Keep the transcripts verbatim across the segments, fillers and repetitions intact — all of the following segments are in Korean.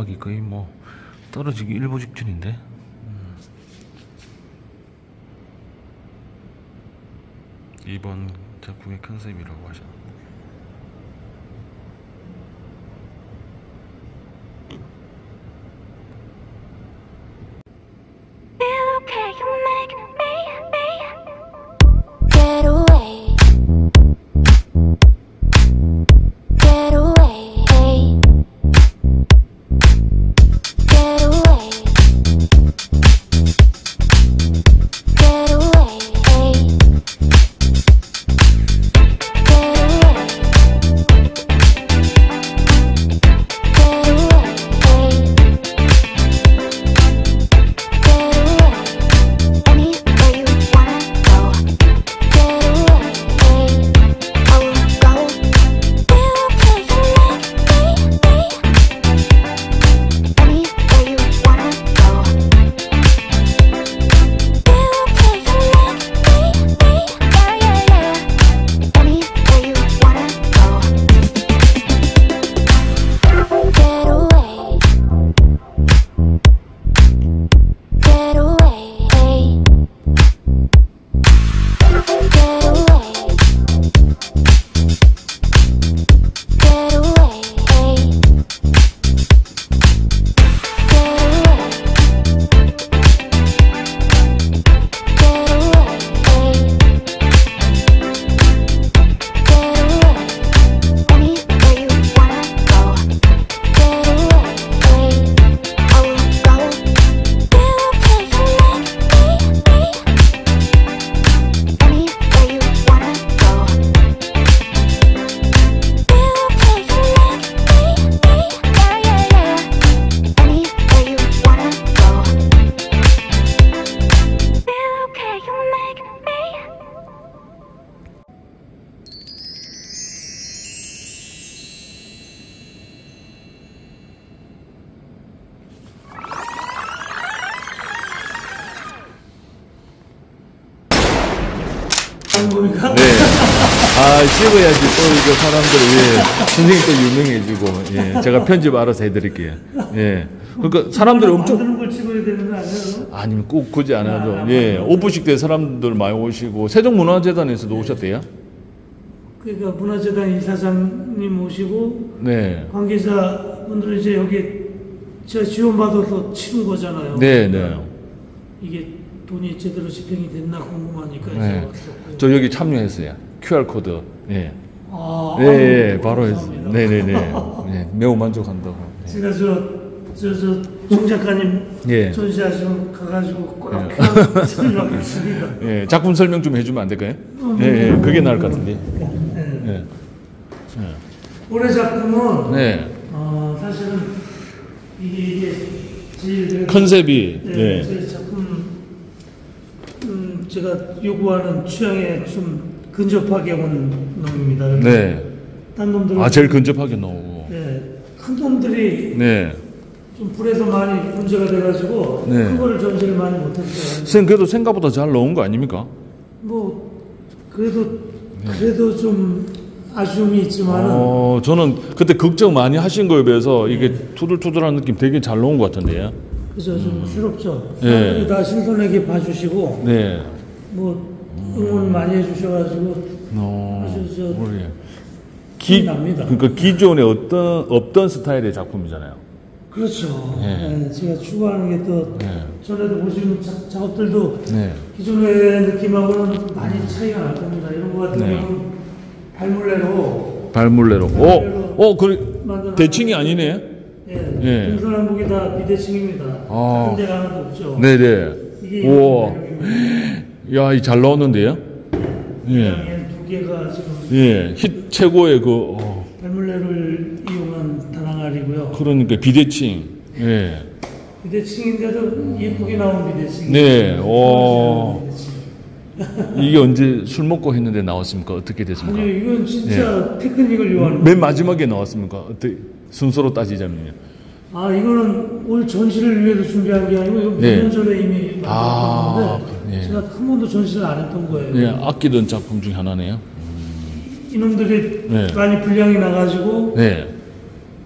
음악이 거의 뭐 떨어지기 일보 직전인데. 음. 이번 작품의 컨셉이라고 하셨는데. 네. 아, 찍어야지 또 이거 사람들, 예. 선생님 또 유명해지고, 예. 제가 편집 알아서 해드릴게요. 예. 그러니까 사람들이 엄청. 만드는 걸 찍어야 되는 거 아니에요? 아니면 꼭 굳이 안 해도. 아, 예. 오프식 때 사람들 많이 오시고, 세종문화재단에서도 네. 오셨대요? 그러니까 문화재단 이사장님 오시고, 네. 관계자분들은 이제 여기 제가 지원받아서 치는 거잖아요. 네, 네. 이게 돈이 제대로 집행이 됐나 궁금하니까 네. 저 여기 참여했어요. 큐알코드. 예. 아, 네, 네, 바로 했어요. 네네네. 네, 매우 만족한다고. 네. 제가 저, 저, 저, 종 작가님 예. 전시하시면 가가지고 꼭 설명하겠습니다. 예, 작품 설명 좀 해주면 안 될까요? 어, 예, 예, 그게 나을 것 같은데. 네. 예. 예. 올해 작품은, 네. 어, 사실은 이게, 이게 제일 컨셉이, 네, 예. 제 작품, 음, 제가 요구하는 취향에 좀 근접하게 온 놈입니다. 네. 딴 놈들은. 아, 제일 근접하게 나오고. 네. 큰 놈들이. 네. 좀 불에서 많이 문제가 돼가지고. 네. 큰 거를 전시를 많이 못했어요. 선생님, 그래도 생각보다 잘 나온 거 아닙니까? 뭐, 그래도, 그래도 좀 아쉬움이 있지만은. 어, 저는 그때 걱정 많이 하신 거에 비해서 이게 네. 투들투들한 느낌 되게 잘 나온 것 같은데요. 그죠, 좀 음. 새롭죠. 사람들이 네. 다 신선하게 봐주시고. 네. 뭐, 응원 많이 해주셔가지고. 어, 아주 저. 우리. 기, 납니다. 그러니까 기존에 어떤, 없던 스타일의 작품이잖아요. 그렇죠. 네. 네, 제가 추구하는 게 또, 네. 전에도 보시는 자, 작업들도 네. 기존의 느낌하고는 많이 차이가 날 겁니다. 이런 거 같은 경우는 네. 발물레로. 발물레로. 오, 오, 그, 대칭이 아니네. 예. 예. 동서남북이 다 비대칭입니다. 아. 다른 데가 하나도 없죠. 네네. 이게 우와. 야, 이 잘 나왔는데요? 예. 두 개가 지금. 예. 힛 최고의 그, 어. 발물레를 이용한 다낭알이고요. 그러니까 비대칭. 예. 비대칭인데도 음. 예쁘게 나온 비대칭. 네. 오. 이게 언제 술 먹고 했는데 나왔습니까? 어떻게 됐습니까? 아니요, 이건 진짜 예. 테크닉을 요하는. 맨 마지막에 나왔습니까? 어떻게 순서로 따지자면요. 아, 이거는 올 전시를 위해서 준비한 게 아니고 이거 몇 년 네. 전에 이미 만들었는데 아, 네. 제가 한 번도 전시를 안 했던 거예요. 네, 아끼던 작품 중 하나네요. 음. 이놈들이 네. 많이 분량이 나가지고 네.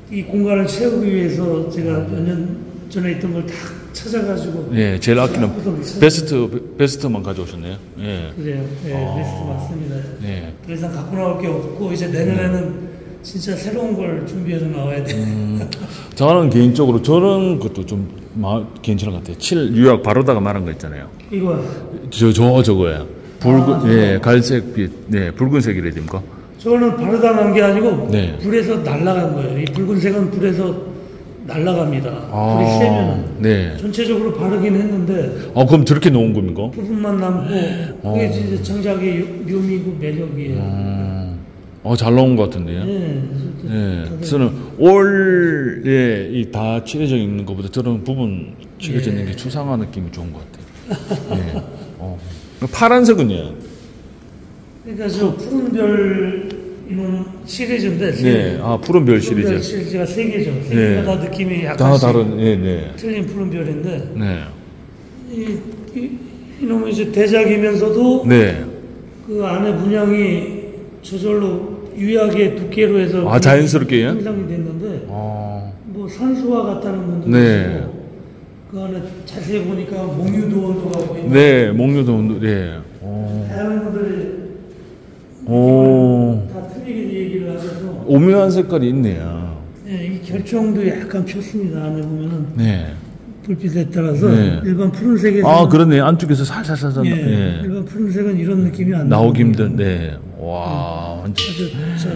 이 공간을 채우기 위해서 제가 몇 년 전에 있던 걸 다 찾아가지고 예, 제일 아끼는 구석구석 찾아가지고. 베스트 베스트만 가져오셨네요. 예. 그래요. 네, 아. 베스트 맞습니다. 네. 더 이상 갖고 나올 게 없고 이제 내년에는 진짜 새로운 걸 준비해서 나와야 돼. 음, 저는 개인적으로 저런 것도 좀 마, 괜찮은 것 같아요. 칠 유약 바로다가 말한 거 있잖아요. 이거 저, 저, 저거예요. 붉은, 아, 저거. 예, 갈색빛, 네, 붉은색이래, 됩니까? 저거는 바르다 난 게 아니고 네. 불에서 날아간 거예요. 이 붉은색은 불에서 날아갑니다. 아, 불이 세면 네. 전체적으로 바르긴 했는데 아, 그럼 저렇게 놓은 겁니까? 부분만 남고 그게 이제 정작의 묘- 묘미고 매력이에요. 음, 어, 잘 나온 것 같은데요. 네, 예, 저는 올에 이 다 칠해져 있는 것보다 저런 부분 칠해져 있는 게 추상화 느낌이 좋은 것 같아요. 예. 어. 파란색은요? 그러니까 저 푸른 별 이놈 시리즈인데 네, 아, 푸른 별 푸른 별 시리즈. 시리즈가 세 개죠. 세 네. 개가 다 느낌이 다 약간씩 다른, 예, 네. 틀린 푸른 별인데 네. 이, 이, 이놈은 이제 대작이면서도 네. 그 안에 문양이 저절로 유약의 두께로 해서 아, 자연스럽게요? 형상이 됐는데 아, 뭐 산수화 같다는 분도 네. 계시고 그 안에 자세히 보니까 몽유도 온도가 보이고 네, 목류도, 네. 오, 다양한 분들이 오, 다 틀리게 얘기를 하셔서 오묘한 색깔이 있네요. 네, 이 결정도 약간 폈습니다. 안에 보면은 네. 불빛에 따라서 네. 일반 푸른색에서 아, 그렇네. 안쪽에서 살살살살. 예, 예. 일반 푸른색은 이런 느낌이 안 나오기 나거든요. 힘든, 네. 와, 완전. 아주 저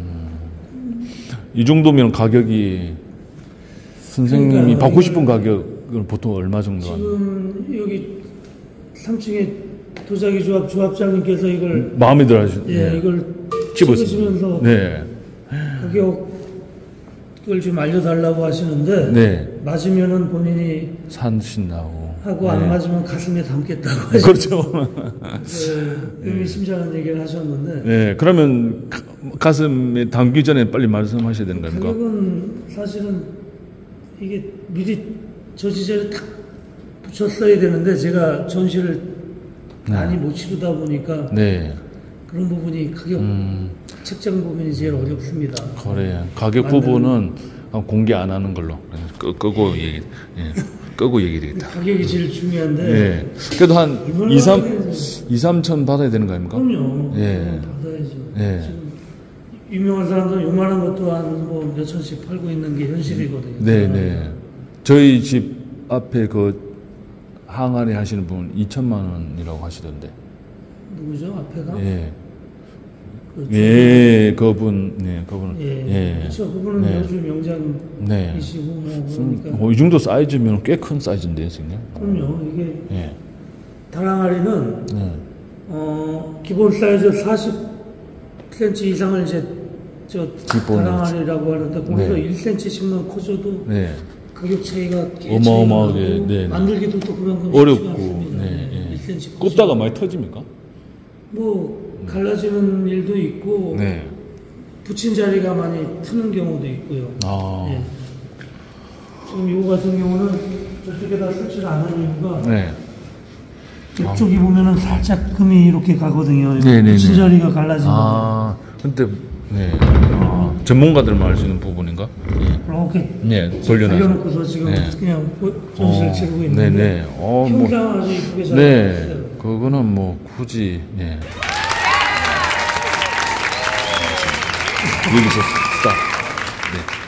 이 정도면 가격이 선생님이 그러니까요. 받고 싶은 가격은 보통 얼마 정도 하나요? 지금 여기 삼 층에 도자기 조합 조합장님께서 이걸 마음에 들어 하시, 예, 네. 이걸 집었습니다. 찍으시면서 네. 가격을 좀 알려달라고 하시는데 네. 맞으면은 본인이 산신나고. 하고 네. 안 맞으면 가슴에 담겠다고 하시고 그렇죠. 네, 의미심장한 얘기를 하셨는데 네. 그러면 가- 가슴에 담기 전에 빨리 말씀하셔야 되는 겁니까? 가격은 사실은 이게 미리 저 시절에 딱 붙였어야 되는데 제가 전시를 많이 못 치르다 보니까 네. 그런 부분이 가격 음, 책정 부분이 제일 어렵습니다. 그래요. 가격 맞는- 부분은 공개 안 하는 걸로. 끄, 끄고 얘기, 예. 끄고 얘기 되겠다. 가격이 제일 중요한데 예. 그래도 한 얼마나 이, 삼, 받아야 이, 삼천 받아야 되는 거 아닙니까? 그럼요. 예. 받아야죠. 예. 지금 유명한 사람들은 요만한 것도 한 뭐 몇천씩 팔고 있는 게 현실이거든요. 네, 네. 저희 집 앞에 그 항아리 하시는 분 이천만 원이라고 하시던데. 누구죠? 앞에가? 예. 그 예, 그분, 네, 그분. 예. 예. 그렇죠. 그분은 네. 요즘 명장이시고 네. 뭐 그러니까. 어, 이 정도 사이즈면 꽤 큰 사이즈인데요, 선생님? 그럼요. 이게 예. 다랑아리는 네. 어, 기본 사이즈 사십 센티미터 이상을 이제 저 기본 다랑아리라고 하는데 거기서 네. 일 센티미터씩만 커져도 네. 가격 차이가 꽤 어마어마하게, 차이가 나고 네, 네. 만들기도 또 그만큼 어렵고, 쉽지가 않습니다. 네, 예. 일 센티미터 꼽다가 많이 터집니까? 뭐 갈라지는 일도 있고 네. 붙인 자리가 많이 트는 경우도 있고요. 아. 예. 지금 이거 같은 경우는 저쪽에다 설치를 안 하는 이유가 네. 이쪽이 보면은 살짝 금이 이렇게 가거든요. 네, 네, 붙인 네. 자리가 갈라지는 거. 아, 근데, 네. 아, 전문가들만 알 수 있는 부분인가? 예. 이렇게 네, 돌려놔서. 돌려놓고서 지금 네. 그냥 보- 전시를 어, 치르고 있는데 네네. 어, 뭐. 형상을 아주 이쁘게 잘 네. 만들었어요. 그거는 뭐, 굳이, 네. 여기서 스탑. 네.